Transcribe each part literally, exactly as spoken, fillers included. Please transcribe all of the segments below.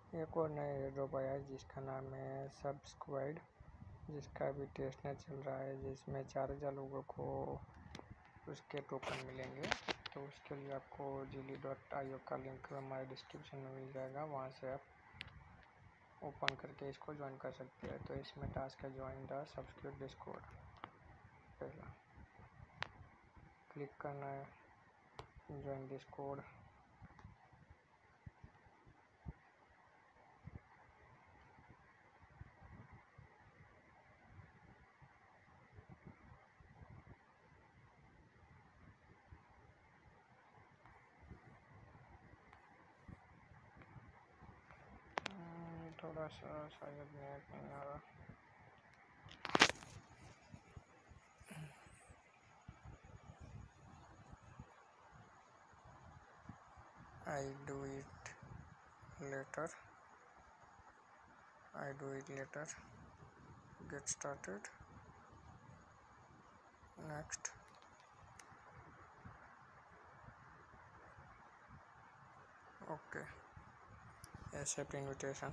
एक और नया एयरड्रॉप आया है जिसका नाम है सब स्क्वाड, जिसका अभी टेस्ट नेट चल रहा है, जिसमें चार हज़ार लोगों को उसके टोकन मिलेंगे। तो उसके लिए आपको जीली डॉट आई ओ का लिंक हमारे डिस्क्रिप्शन में मिल जाएगा, वहाँ से आप ओपन करके इसको ज्वाइन कर सकते हैं। तो इसमें टास्क है ज्वाइन द सब्सक्रिप्ट डिस्कॉर्ड। पहला क्लिक करना है ज्वाइन डिस्कॉर्ड। थोड़ा सा शायद नेट नहीं आ रहा। I do it later. I do it later. Get started. Next. Okay. Accept invitation.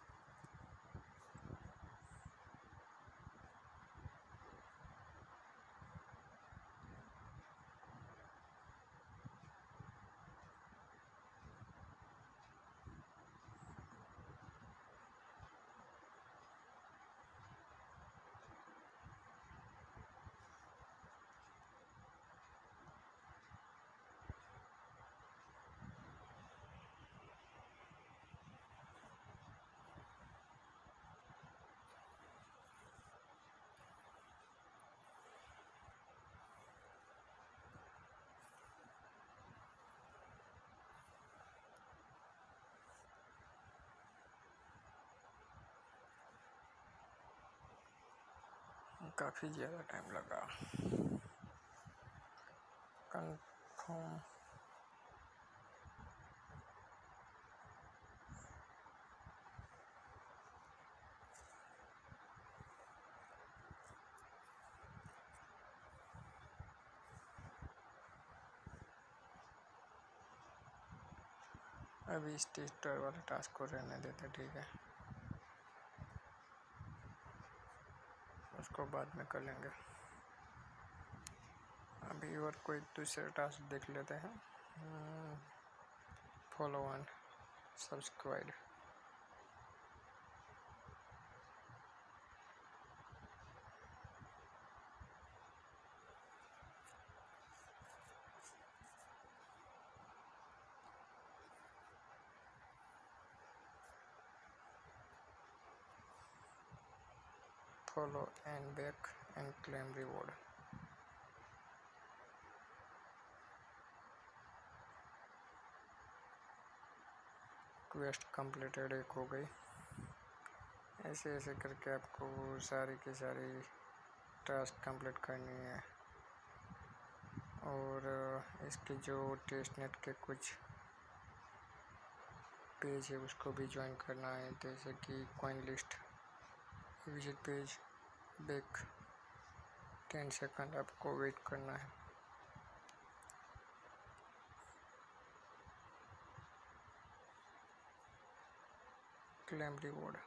काफ़ी ज़्यादा टाइम लगा। कंफर्म। अभी इस टेस्टर वाले टास्क को रहने देते, ठीक है, उसको बाद में कर लेंगे। अभी और कोई दूसरे टास्क देख लेते हैं। Follow and subscribe. Follow and back and claim reward. Quest completed एक हो गई। ऐसे ऐसे करके आपको सारी की सारी टास्क कंप्लीट करनी है। और इसके जो टेस्ट नेट के कुछ पेज है उसको भी ज्वाइन करना है, जैसे कि coin list, visit page, back. Ten second आपको वेट करना है। क्लेम रिवॉर्ड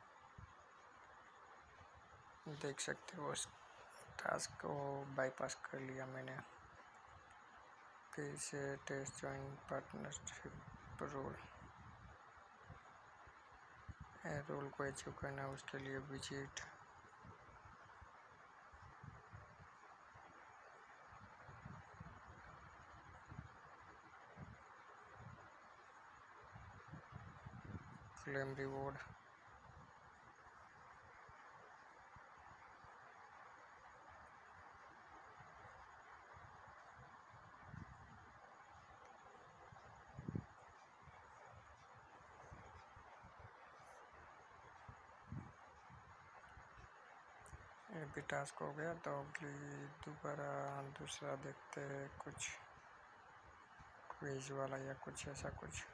देख सकते हो। उस टास्क को बाईपास कर लिया मैंने। फिर से test join partnership role role को अचीव करना, उसके लिए विजिट क्लेम रिवॉर्ड। ये भी टास्क हो गया। तो अगली दोबारा दूसरा देखते हैं, कुछ क्विज वाला या कुछ ऐसा कुछ।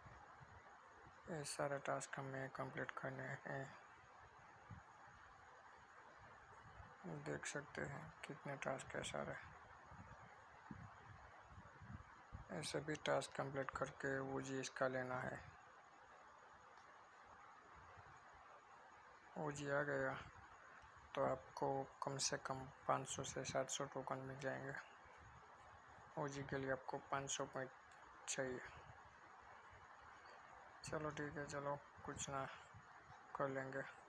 ये सारे टास्क हमें कंप्लीट करने हैं। देख सकते हैं कितने टास्क है सारे। ये सभी टास्क कंप्लीट करके वो जी इसका लेना है। वो जी आ गया तो आपको कम से कम पाँच सौ से सात सौ टोकन मिल जाएंगे। ओ जी के लिए आपको पाँच सौ पॉइंट चाहिए। चलो ठीक है, चलो कुछ ना कर लेंगे।